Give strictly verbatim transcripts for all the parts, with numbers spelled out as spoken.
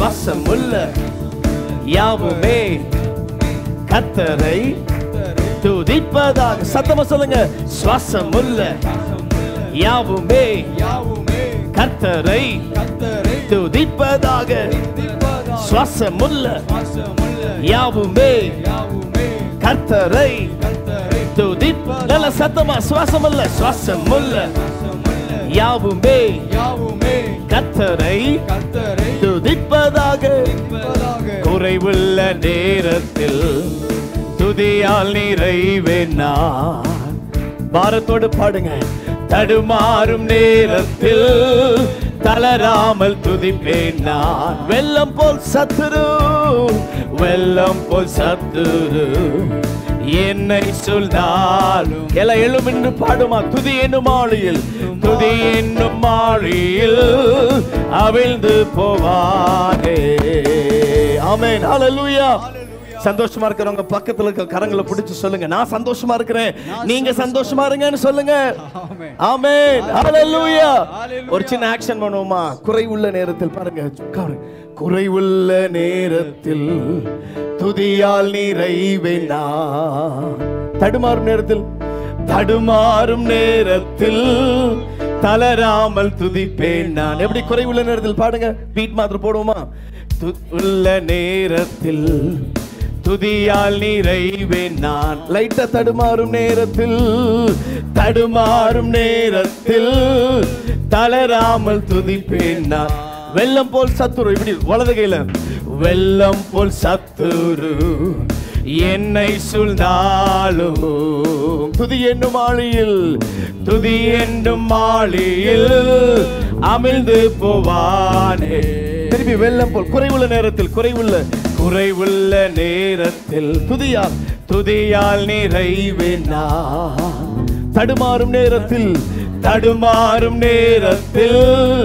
சுவாசமுள்ள யாவுமே கர்த்தரை துதிப்பதாக. சத்தமா சொல்லுங்க. சுவாசமுள்ள யாவுமே கர்த்தரை துதிப்பதாக. சுவாசமுள்ள யாவுமே கர்த்தரை துதிப்ப. நல்ல சத்தமா. சுவாசமுள்ள சுவாசமுள்ள யாவுமே கர்த்தரை துதிப்பதாக. குறைவுள்ள நேரத்தில் துதியால் நிறைவேன் நான். பாரத்தோடு பாடுங்க. தடுமாறும் நேரத்தில் தளராமல் துதிப்பேன் நான். வெள்ளம் போல் சத்துரு வெள்ளம் போல் சத்துரு என்னை சொல்லாலும் எல்லாம் எழும் என்று பாடுமா. துதி என்னும் ஆழியில் துதி என்னும் ஆழியில் அவிழ்ந்து போவானே. ஆமென். ஹல்லேலூயா. சந்தோஷமா இருக்கிறவங்க பக்கத்துல இருக்க கரங்களை பிடிச்சு சொல்லுங்க, நான் சந்தோஷமா இருக்கிறேன், நீங்க சந்தோஷமா இருங்கன்னு சொல்லுங்க. ஆமென். ஹல்லேலூயா. ஒரு சின்ன ஆக்ஷன் பண்ணுவோமா? குறைவுள்ள நேரத்தில் பாருங்க. குறைவுள்ள நேரத்தில் துதியால் நிறைவேன் நான். தடுமாறும் நேரத்தில் தடுமாறும் நேரத்தில் தளராமல் துதிப்பேன் நான். எப்படி குறைவுள்ள நேரத்தில் பாடுங்க. பீட் மாத்திரம் போடுவோமா? உள்ள நேரத்தில் துதியால் நிறைவேன் நான். லைட்டா தடுமாறும் நேரத்தில் தடுமாறும் நேரத்தில் தளராமல் துதிப்பேன் நான். வெள்ளம் போல் சத்துரு இப்படி வலது கையில வெள்ளம் போல் சத்துரு என்னை சூழ்ந்தாலும் துதி என்னும் ஆழியில் துதி என்னும் ஆழியில் அமிழ்ந்து போவானே. திருப்பி வெள்ளம் போல் குறைவுள்ள நேரத்தில் குறைவுள்ள குறைவுள்ள நேரத்தில் துதியால் துதியால் நிறைவேன் நான். தடுமாறும் நேரத்தில் தடுமாறும் நேரத்தில்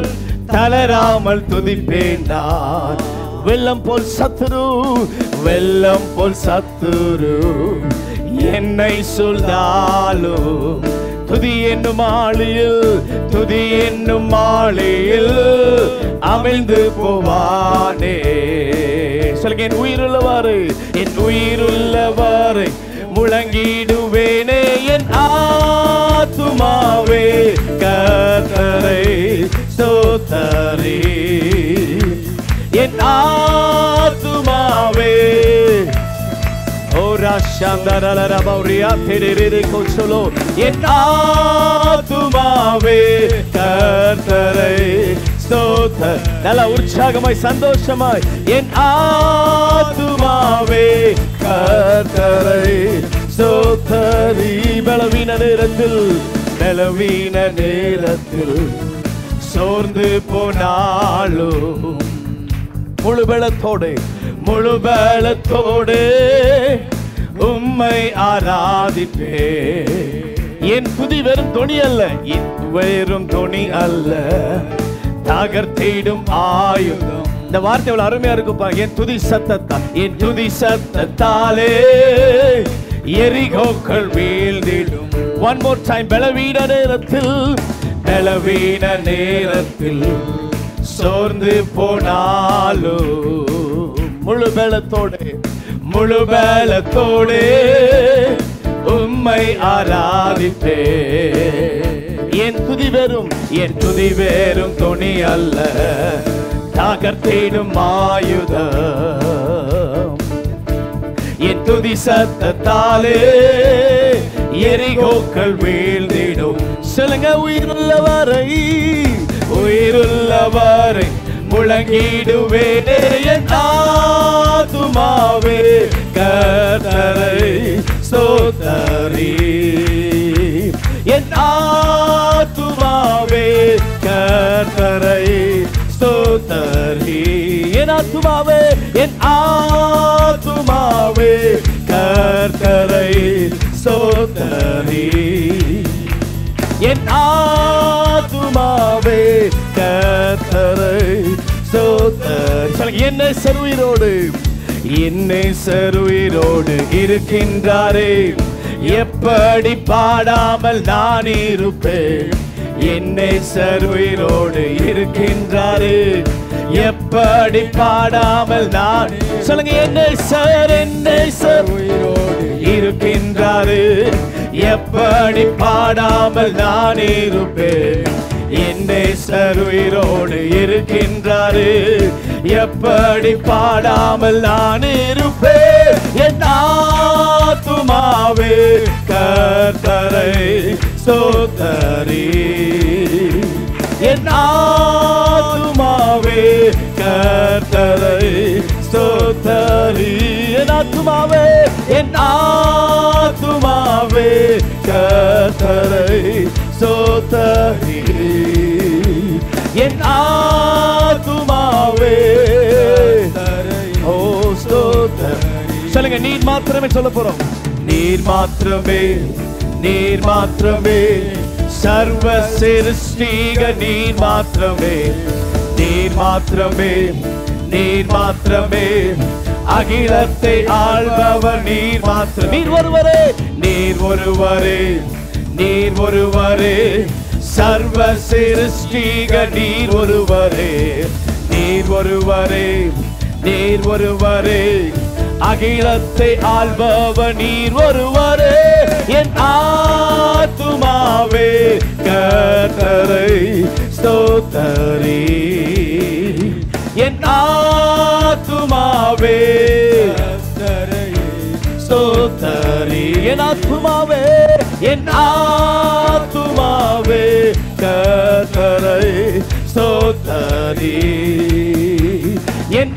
தளராமல் துதிப்பேன் நான். வெள்ளம் போல் சத்துரு வெள்ளம் போல் சத்துரு என்னை சொல்தாலும் துதி என்னும் ஆழியில் துதி என்னும் ஆழியில் அமிழ்ந்து போவானே. சொல்லுங்க. என் உயிருள்ளவாறு என் உயிருள்ளவாறு முழங்கிடுவேனே. என் ஆத்துமாவே கர்த்தரை ஸ்தோத்தரி. என் ஆத்துமாவே ஓரா சாந்தரலரா பௌரியா தெரிரி கோச்சலோ. என் ஆத்துமாவே கர்த்தரை ஸ்தோத்தர். நல்ல உற்சாகமாய் சந்தோஷமாய் என் ஆத்துமாவே கர்த்தரை ஸ்தோத்தரி. பலவீன நேரத்தில் பலவீன நேரத்தில் சோர்ந்து போனாலும் முழு பலத்தோடு முழு பலத்தோடு உம்மை ஆராதிப்பே. என் துதி வெறும் தொனி அல்ல, வெறும் தொனி அல்ல, தகர்த்திடும் ஆயுதம். இந்த வார்த்தை எவ்வளவு அருமையா இருக்குப்பா. என் துதி சத்தத்தால் என் துதி சத்தத்தாலே எரிகோக்கள் வீழ்ந்திடும். One more time. பலவீன நேரத்தில் பலவீன நேரத்தில் சோர்ந்து போனாலும் முழு பலத்தோடு முழு பலத்தோடு உம்மை ஆராதிப்பே. என் துதி வெறும் என் துதி வெறும் தொனி அல்ல, தகர்த்திடும் ஆயுதம். என் துதி சத்தத்தாலே எரிகோக்கள் வீழ்ந்திடும். சொல்லுங்க. உயிருள்ளவரை உயிருள்ளவரை முழங்கிடுவேனே. என் ஆத்துமாவே கர்த்தரை ஸ்தோத்தரி. என் ஆத்துமாவே கர்த்தரை ஸ்தோத்தரி. என் ஆத்துமாவே என் ஆத்துமாவே கர்த்தரை ஸ்தோத்தரி. என் ஆத்துமாவே கர்த்தரை ஸ்தோத்தரி. என்னை சருயிரோடு என்னை சருயிரோடு இருக்கின்றாரே, எப்படி பாடாமல் நான் இருப்பேன். என்னை சருயிரோடு இருக்கின்றாரே, எப்படி பாடாமல் நான் சொல்லுங்க. என்னை சார் என்னை சார் உயிரோடு இருக்கின்றாரு, எப்படி பாடாமல் நான் இருப்பேன். என்னை சார் உயிரோடு இருக்கின்றாரு, எப்படி பாடாமல் நான் இருப்பேன். என் ஆத்துமாவே கர்த்தரை ஸ்தோத்தரி, என் ஆத்துமாவே கர்த்தரை ஸ்தோத்தரி, என் ஆத்துமாவே என் ஆத்துமாவே கர்த்தரை ஸ்தோத்தரி, என் ஆத்துமாவே ஓ ஸ்தோத்தரி. சொல்லுங்க, நீர் மாத்திரமே சொல்ல போறோம். நீர் மாத்திரமே, நீர் மாத்திரமே சர்வ சிருஷ்டிக, நீர் மாத்திரமே, நீர் மாத்திரமே, நீர் மாத்திரமே அகிலத்தை ஆள்பவர், நீர் மாத்திரம். நீர் ஒருவரே, நீர் ஒருவரே, நீர் ஒருவரே சர்வ சிருஷ்டிக, நீர் ஒருவரே, நீர் ஒருவரே, நீர் ஒருவரே அகிலத்தை ஆள்பவர், நீர் ஒருவரே. என் ஆத்துமாவே கர்த்தரை ஸ்தோத்தரி, என் ஆத்துமாவே கர்த்தரை ஸ்தோத்தரி, என் ஆத்துமாவே, என் ஆத்துமாவே கர்த்தரை ஸ்தோத்தரி, என்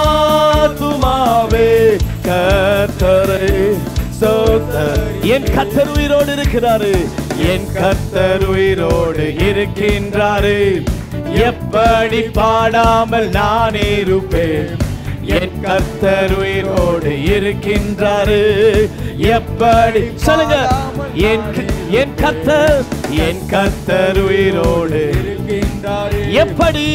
ஆத்துமாவே கர்த்தரை ஸ்தோத்தரி. என் கர்த்தர் உயிரோடு இருக்கிறாரு, என் கர்த்தர் உயிரோடு இருக்கின்றாரு, எப்படி பாடாமல் நான் இருப்பேன். என் கர்த்தர் உயிரோடு இருக்கின்றாரு, எப்படி சொல்லுங்க. என் என் கர்த்தர், என் கர்த்தர் உயிரோடு இருக்கின்றாரு, எப்படி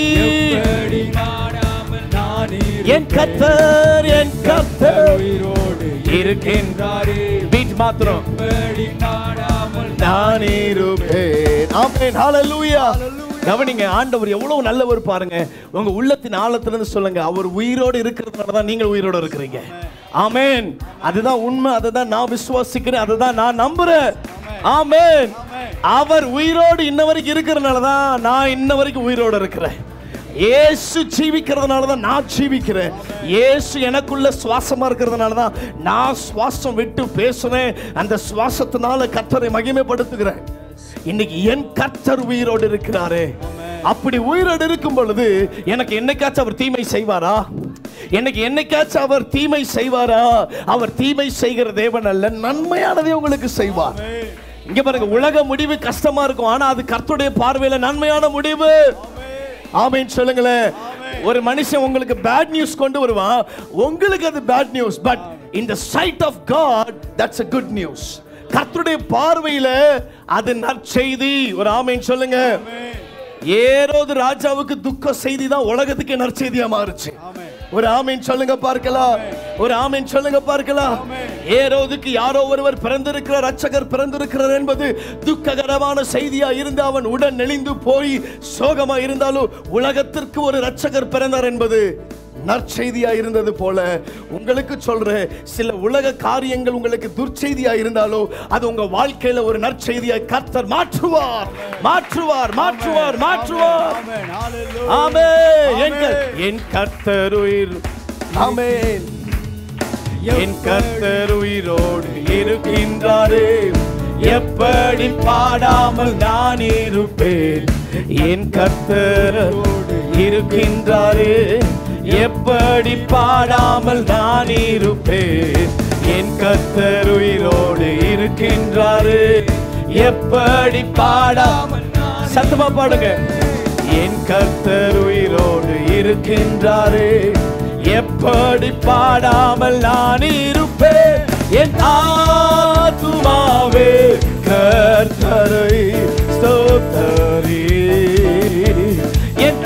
பாடாமல் நான் என் கர்த்தர், என் கர்த்தர் உயிரோடு இருக்கின்றாரு. பீட் மாத்திரம், எப்படி பாடாமல் நான் இருப்பேன். ஆமென், ஹalleluya. கவனிங்க, ஆண்டவர் எவ்வளவு நல்லவர் பாருங்க. உங்க உள்ளத்தின் ஆழத்திலிருந்து சொல்லுங்க, அவர் உயிரோடு இருக்கிறதுனால தான் நீங்கள் உயிரோடு இருக்கிறீங்க. ஆமென். அதுதான் உண்மை, அதுதான் நான் விசுவாசிக்கிறேன், அதுதான் நான் நம்புறேன். ஆமென். அவர் உயிரோடு இன்ன வரைக்கும் இருக்கிறதுனால தான் நான் இன்ன வரைக்கும் உயிரோடு இருக்கிறேன். இயேசு ஜீவிக்கிறதுனால தான் நான் ஜீவிக்கிறேன். இயேசு எனக்குள்ள சுவாசமா இருக்கிறதுனால தான் நான் சுவாசம் விட்டு பேசுறேன். அந்த சுவாசத்தினால கர்த்தரை மகிமைப்படுத்துகிறேன். இன்னைக்கு என் கர்த்தர் உயிரோடு இருக்கிறாரே. அப்படி உயிரோடு இருக்கும் பொழுது எனக்கு என்னைக்காச்சும் அவர் தீமை செய்வாரா? எனக்கு என்னைக்காச்சும் அவர் தீமை செய்வாரா? அவர் தீமை செய்கிற தேவன் அல்ல, நன்மையானதை உங்களுக்கு செய்வார். இங்க பாருங்க, உலக முடிவு கஷ்டமா இருக்கும், ஆனா அது கர்த்தருடைய பார்வையில நன்மையான முடிவு. ஆமென் சொல்லுங்களேன். ஒரு மனுஷன் உங்களுக்கு பேட் நியூஸ் கொண்டு வருவான், உங்களுக்கு அது bad news, but in the sight of God that's a good news. கர்த்தருடைய பார்வையில அது நற்செய்தி. ஒரு ஆமென் சொல்லுங்க. ஏரோது ராஜாவுக்கு துக்க செய்தி தான் உலகத்துக்கு நற்செய்தியா மாறுச்சு. ஒரு ஆமென் சொல்லுங்க பார்க்கலாம். ஒரு ஆமென் சொல்லுங்க பார்க்கலாம். ஏரோதுக்கு யாரோ ஒருவர் பிறந்திருக்கிறார், ரட்சகர் பிறந்திருக்கிறார் என்பது துக்ககரமான செய்தியா இருந்து அவன் உடன் நெளிந்து போய் சோகமா இருந்தாலும் உலகத்திற்கு ஒரு ரட்சகர் பிறந்தார் என்பது நற்செய்தியா இருந்தது போல உங்களுக்கு சொல்றேன், சில உலக காரியங்கள் உங்களுக்கு துர்ச்செய்தியா இருந்தாலும் அது உங்க வாழ்க்கையில ஒரு நற்செய்தியாய் கர்த்தர் மாற்றுவார், மாற்றுவார், மாற்றுவார், மாற்றுவார். ஆமென். என் கர்த்தர் உயிர், ஆமென், என் கர்த்தர் உயிரோடு இருக்கின்றாரே, எப்படி பாடாமல் நான் இருப்பேன். என் கர்த்தர் இருக்கின்றாரே, எப்படி பாடாமல் நான் இருப்பேன். என் கர்த்தர் உயிரோடு இருக்கின்றாரு, எப்படி பாடாமல் சத்தமா பாடுங்க. என் கர்த்தர் உயிரோடு இருக்கின்றாரு, எப்படி பாடாமல் நான் இருப்பேன். என் ஆத்துமாவே கர்த்தரை ஸ்தோத்தரி, என்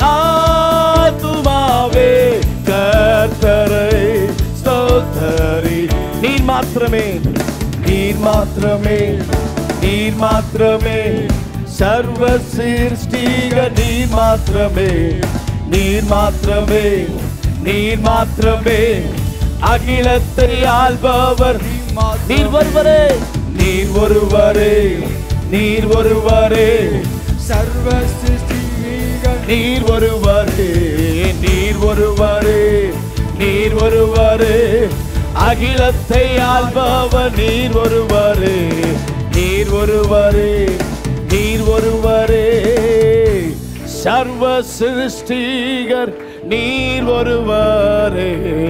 ஆத்துமாவே கர்த்தரை ஸ்தோத்தரி. நீர் மாத்திரமே, நீர் மாத்திரமே, நீர் மாத்திரமே சர்வ சிருஷ்டிக, நீர் மாத்திரமே, நீர் மாத்திரமே, நீர் மாத்திரமே அகிலத்தை ஆள்பவர். நீர் ஒருவரே, நீர் ஒருவரே, நீர் ஒருவரே சர்வ சிருஷ்டிகள். நீர் ஒருவரே, நீர் ஒருவரே, நீர் ஒருவரே அகிலத்தை ஆள்பவர். நீர் ஒருவரே, நீர் ஒருவரே, நீர் ஒருவரே சர்வ சிருஷ்டிகர். நீர் ஒருவரே.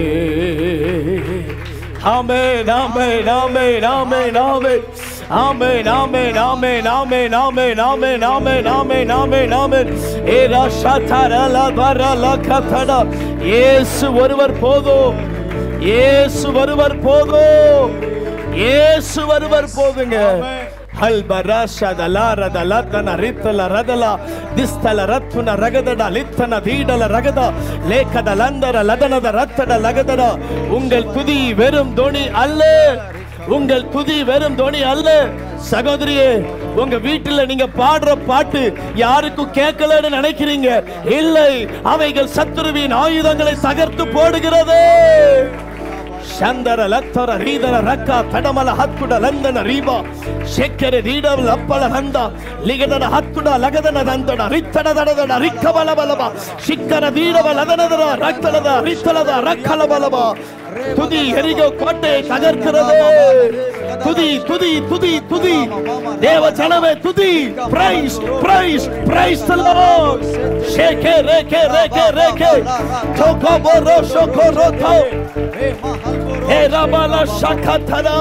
ஆமென், ஆமென், ஆமென், ஆமென், ஆமென். ஆமென், ஆமென், ஆமென், ஆமென், ஆமென், ஆமென், ஆமென், ஆமென், ஆமென், ஆமென். ஏரா ஷதரல வரல கதடா. இயேசு ஒருவர் போதும், இயேசு ஒருவர் போதும், இயேசு ஒருவர் போதுங்க. ஹல்பராஷா தலார தலத்தன ரித்தல ரதல திஸ்தல ரத்ன ரகதட லித்தன தீடல ரகத லேகத லந்தர லதனத ரத்தட லகதட. உங்கள் துதி வெறும் தொனி அல்ல, உங்கள் துதி வெறும் தொனி அல்ல. சகோதரியே, உங்க வீட்டுல நீங்க பாடுற பாட்டு யாருக்கும் கேட்கலன்னு நினைக்கிறீங்க? இல்லை, அவைகள் சத்துருவின் ஆயுதங்களை தகர்த்து போடுகிறது. சந்தர லத்தர ரீதர ரக்கா தடமல ஹக்குட லந்தன ரீபா ಶೆಕ್ಕರೆ ದೀಡವಲ ಅಪ್ಪಳ ಹಂದ ಲಿಗದನ ಹತ್ತುಡ ಲಗದನ ದಂದಡ ರಿತ್ತಡ ದಡದಡ ರಿಕ್ಕಬಲ ಬಲಬ ಶಿಕ್ಕರ ದೀಡವಲ ಅದನದರ ರಕ್ತಲದ ರಿತ್ತಲದ ರಕ್ಕಲ ಬಲಬ. துதி எரிகோ கோட்டை தகர்க்கிறது. துதி துதி துதி துதி தேவ ஜனமே துதி. Praise praise praise the lord. ஷேகே ரேகே ரேகே ரேகே தோகோ போரோ ஷோகோரோ தோ ஏ ரபல ஷகதனா.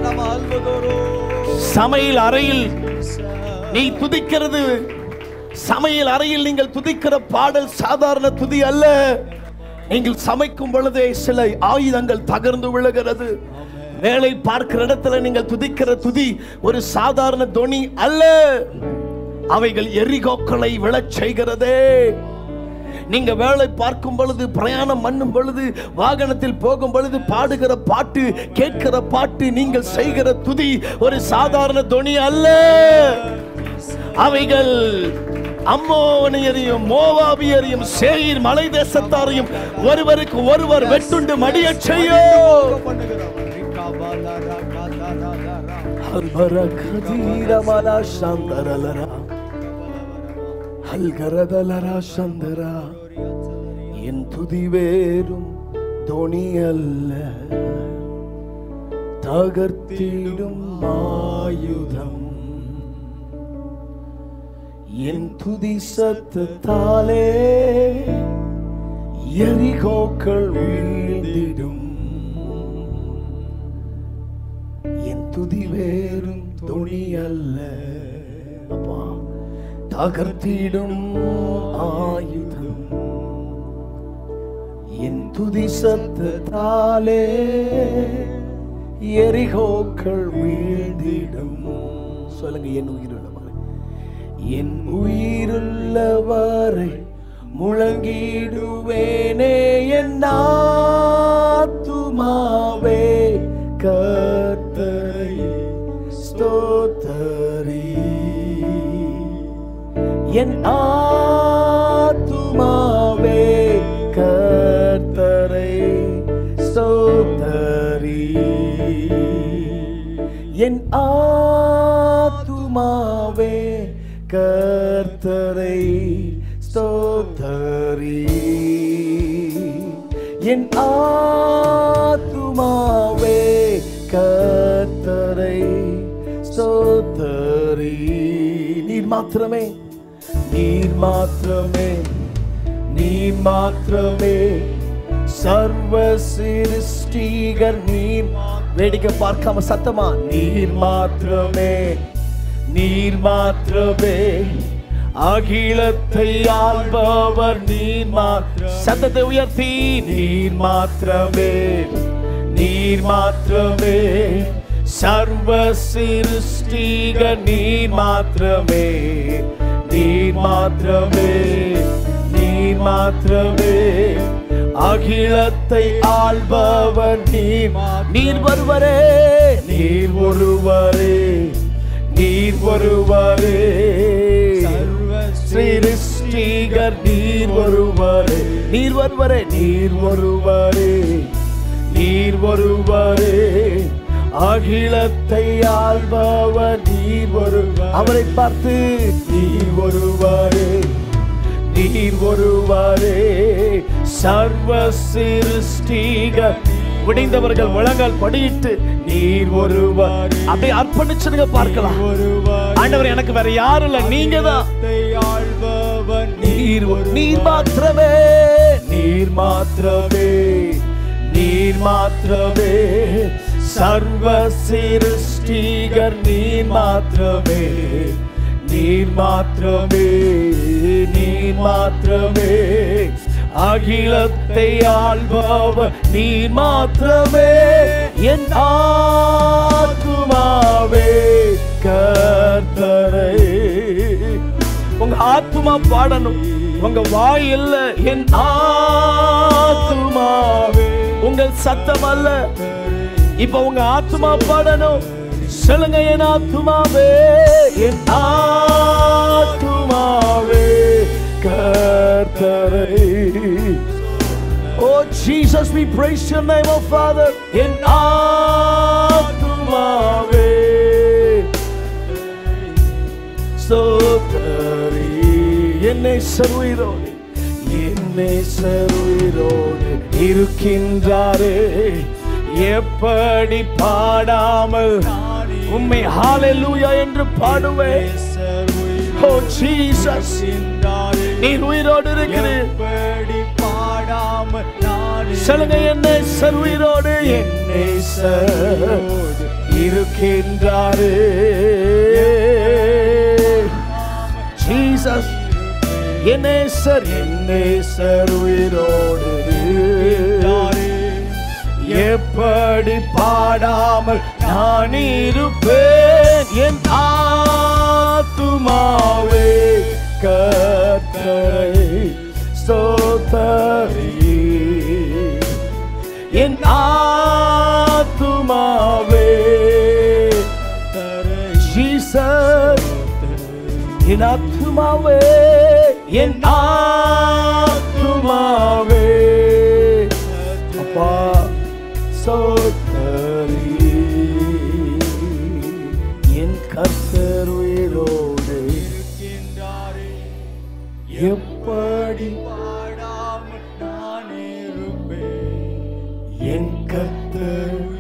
சமையல் அறையில் நீ துதிக்கிறது, சமையல் அறையில் நீங்கள் துதிக்கிற பாடல் சாதாரண துதி அல்ல. நீங்கள் சமைக்கும் பொழுதே சில ஆயுதங்கள் தகர்ந்து விழுகிறது. வேலை பார்க்கிற இடத்துல நீங்கள் துதிக்கிற துதி ஒரு சாதாரண தொனி அல்ல. அவைகள் எரிகோக்களை விழச் செய்கிறதே. நீங்க வேலை பார்க்கும் பொழுது, பிரயாணம் பண்ணும் பொழுது, வாகனத்தில் போகும் பொழுது பாடுகிற பாட்டு, கேட்கிற பாட்டு, நீங்கள் செய்கிற துதி ஒரு சாதாரண தொனி அல்ல. அவைகள் அம்மோனியரையும் மோவாபியரையும் சேயீர் மலை தேசத்தாரையும் ஒருவருக்கு ஒருவர் வெட்டுண்டு மடிய செய்யும். என் துதி வேறும் தொனி அல்ல, தகர்த்திடும் ஆயுதம். என் துதி சத்தத்தாலே எரிகோக்கள் வீழ்ந்திடும். என் துதி வேறும் தொனி அல்ல, அப்பா, தகர்த்திடும் ஆயுதம். என் துதி சத்தத்தாலே எரிகோக்கள் வீழ்ந்திடும். சொல்லுங்க, என் உயிருள்ளவரை, என் உயிருள்ளவரை முழங்கிடுவேனே. என் ஆத்துமாவே கர்த்தரை ஸ்தோத்தரி. என் ஆத்துமாவே கர்த்தரை ஸ்தோத்தரி. என் ஆத்துமாவே கர்த்தரை ஸ்தோத்தரி. என் ஆத்துமாவே கர்த்தரை ஸ்தோத்தரி. நீர் மாத்திரமே, நீர் மாத்திரமே, நீர் மாத்திரமே சர்வ சிருஷ்டிகர். நீர் வேடிக்கை பார்க்காம சத்தமா, நீர் மாத்திரமே, நீர் மாத்திரமே அகிலத்தை ஆள்பவர். நீர் மாத்திர சத்தத்தை உயர்த்தி, நீர் மாத்திரமே, நீர் மாத்திரமே சர்வ சிருஷ்டிகர். நீர் மாத்திரமே, நீர் மாத்திரமே, நீர் மாத்திரமே அகிலத்தை ஆள்பவர். நீர் நீர் ஒருவரே, நீர் ஒருவரே, நீர் ஒருவரே சிருஷ்டி சிருஷ்டிகர் நீர் ஒருவரே, நீர் ஒருவரே, நீர் ஒருவரே, நீர் ஒருவரே, அகிலத்தை ஆள்பவர் நீர் ஒருவர். அவரை பார்த்து நீர் ஒருவரே, நீர் ஒருவரே, சர்வ சிருஷ்டிகர். விடைந்தவர்கள் முழங்கால் படியிட்டு நீர் ஒருவர் அப்படியே அர்ப்பணிச்சுங்க பார்க்கலாம். ஆண்டவர் எனக்கு வேற யாரும் இல்ல, நீங்க தான். நீர் நீர் மாத்திரமே, நீர் மாத்திரமே, நீர் மாத்திரமே, சர்வ சிருஷ்டிகர் நீர் மாத்திரமே, நீர் மாத்திரமே, நீர் மாத்திரமே, அகிலத்தை ஆள்பவர் நீர் மாத்திரமே. என் ஆத்துமாவே கர்த்தரை. உங்க ஆத்துமா பாடணும், உங்க வாய் இல்ல. என் ஆத்துமாவே, உங்கள் சத்தம் அல்ல. இப்ப உங்க ஆத்துமா பாடணும். சொல்லுங்க, என் ஆத்துமாவே, என் ஆத்துமாவே கர்த்தரை. Oh Jesus, we praise your name, oh Father. என் ஆத்துமாவே ஸ்தோத்திரி. என்னை சர்வீரோடு, என்னை சர்வீரோடு இருக்கின்றாரே, எப்படி பாடாமல் உம்மை ஹalleluya என்று பாடுவேன். Oh Jesus, நீர் உயிரோடு இருக்கிறீர். சொல்லுங்க, என்னை சர்வீரோடு, என்னை சர்வீரோடு இருக்கின்றாரே. Jesus, என்னை சர் என்னை சர்வீரோடு எப்படி பாடாமல் நான் இருப்பேன். என் ஆத்துமாவே கர்த்தரை ஸ்தோத்திரி. என் ஆத்துமாவே ஜீசஸ், என் ஆத்துமாவே, என் ஆத்துமாவே அப்பா ஸ்தோத்திரி. என் கர்த்தர் உயிரோடு இருக்கின்றாரே, எப்படி பாடாமல் நான் இருப்பேன். என் கர்த்தர்